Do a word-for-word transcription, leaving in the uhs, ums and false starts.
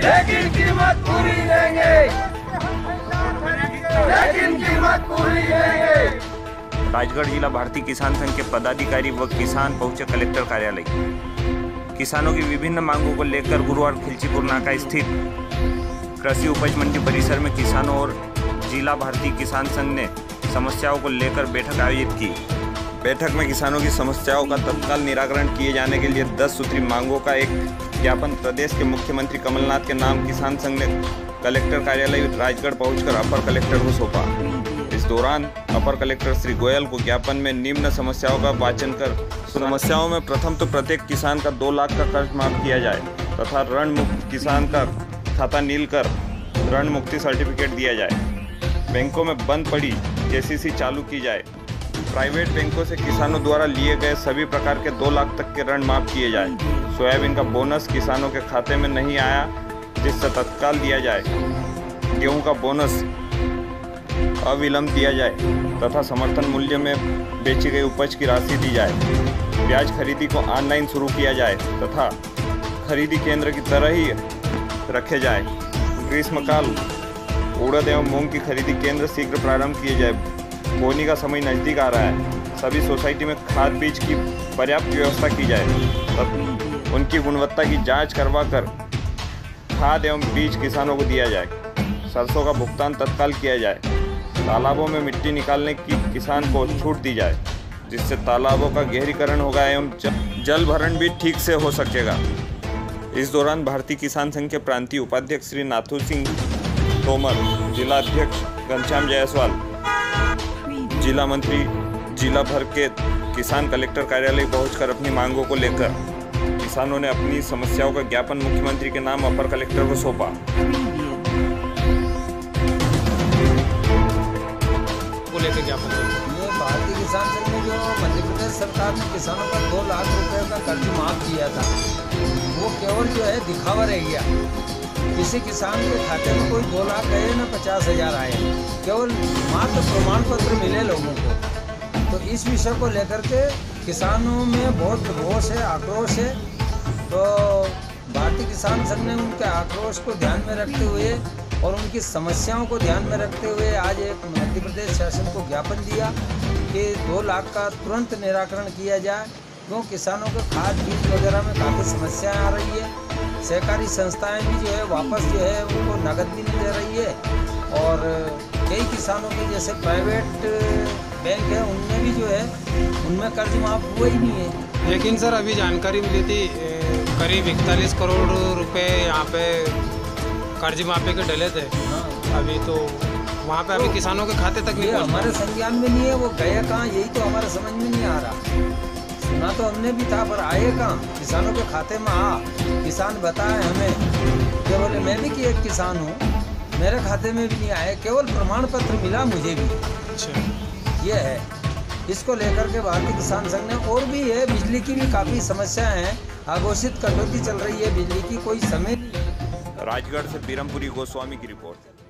लेकिन कीमत पूरी लेंगे, लेकिन कीमत पूरी लेंगे। राजगढ़ जिला भारतीय किसान संघ के पदाधिकारी व किसान पहुंचे कलेक्टर कार्यालय। किसानों की विभिन्न मांगों को लेकर गुरुवार खिलचीपुर नाका स्थित कृषि उपज मंडी परिसर में किसानों और जिला भारतीय किसान संघ ने समस्याओं को लेकर बैठक आयोजित की। बैठक में किसानों की समस्याओं का तत्काल निराकरण किए जाने के लिए दस सूत्री मांगों का एक ज्ञापन प्रदेश के मुख्यमंत्री कमलनाथ के नाम किसान संघ ने कलेक्टर कार्यालय राजगढ़ पहुंचकर अपर कलेक्टर को सौंपा। इस दौरान अपर कलेक्टर श्री गोयल को ज्ञापन में निम्न समस्याओं का वाचन कर समस्याओं में प्रथम तो प्रत्येक किसान का दो लाख का कर्ज माफ किया जाए तथा ऋण मुक्त किसान का खाता नील कर ऋण मुक्ति सर्टिफिकेट दिया जाए। बैंकों में बंद पड़ी केसीसी चालू की जाए। प्राइवेट बैंकों से किसानों द्वारा लिए गए सभी प्रकार के दो लाख तक के ऋण माफ किए जाए। सोयाबीन का बोनस किसानों के खाते में नहीं आया जिससे तत्काल दिया जाए। गेहूं का बोनस अविलंब दिया जाए तथा समर्थन मूल्य में बेची गई उपज की राशि दी जाए। ब्याज खरीदी को ऑनलाइन शुरू किया जाए तथा खरीदी केंद्र की तरह ही रखे जाए। ग्रीष्मकाल उड़द एवं मूंग की खरीदी केंद्र शीघ्र प्रारंभ किए जाए। बोनी का समय नज़दीक आ रहा है। सभी सोसाइटी में खाद बीज की पर्याप्त व्यवस्था की जाए तथा उनकी गुणवत्ता की जांच करवा कर खाद एवं बीज किसानों को दिया जाए। सरसों का भुगतान तत्काल किया जाए। तालाबों में मिट्टी निकालने की किसान को छूट दी जाए जिससे तालाबों का गहरीकरण होगा एवं जल भरण भी ठीक से हो सकेगा। इस दौरान भारतीय किसान संघ के प्रांतीय उपाध्यक्ष श्री नाथू सिंह तोमर, जिला अध्यक्ष घनश्याम जायसवाल, जिला मंत्री जिला भर के किसान कलेक्टर कार्यालय पहुंचकर अपनी मांगों को लेकर किसानों ने अपनी समस्याओं का ज्ञापन मुख्यमंत्री के नाम अपर कलेक्टर को सौंपा। लेके ज्ञापन ये भारतीय किसान संघ ने जो मध्य प्रदेश सरकार ने किसानों का दो लाख रुपए का कर्ज माफ किया था वो केवल जो है दिखावा रह गया। किसी किसान के खाते में कोई दो लाख गए ना पचास हजार आए, केवल मात्र प्रमाण पत्र मिले लोगों को। तो इस विषय को लेकर के किसानों में बहुत रोष है, आक्रोश है। तो भारतीय किसान संघ ने उनके आक्रोश को ध्यान में रखते हुए और उनकी समस्याओं को ध्यान में रखते हुए आज एक मध्य प्रदेश शासन को ज्ञापन दिया कि दो लाख का तुरंत निराकरण किया जाए, क्यों किसानों के खाद बीज वगैरह में काफ़ी समस्याएं आ रही है। सहकारी संस्थाएं भी जो है वापस जो है उनको नकद भी नहीं दे रही है और कई किसानों के जैसे प्राइवेट बैंक है उनमें भी जो है उनमें कर्ज माफ हुआ ही नहीं है। लेकिन सर अभी जानकारी मिली थी करीब इकतालीस करोड़ रुपए यहाँ पे कर्ज माफी के डले थे। हाँ। अभी तो वहाँ पे अभी तो किसानों के खाते तक नहीं, हमारे संज्ञान में नहीं है। वो गए कहाँ यही तो हमारे समझ में नहीं आ रहा। सुना तो हमने भी था पर आए कहाँ, किसानों के खाते में आ किसान बताए हमें कि बोले मैं भी कि एक किसान हूँ, मेरे खाते में भी नहीं आए, केवल प्रमाण पत्र मिला मुझे भी। अच्छा ये है। इसको लेकर के भारतीय किसान संघ ने और भी है, बिजली की भी काफ़ी समस्याएं हैं, अघोषित कटौती चल रही है बिजली की, कोई समय। राजगढ़ से बीरमपुरी गोस्वामी की रिपोर्ट।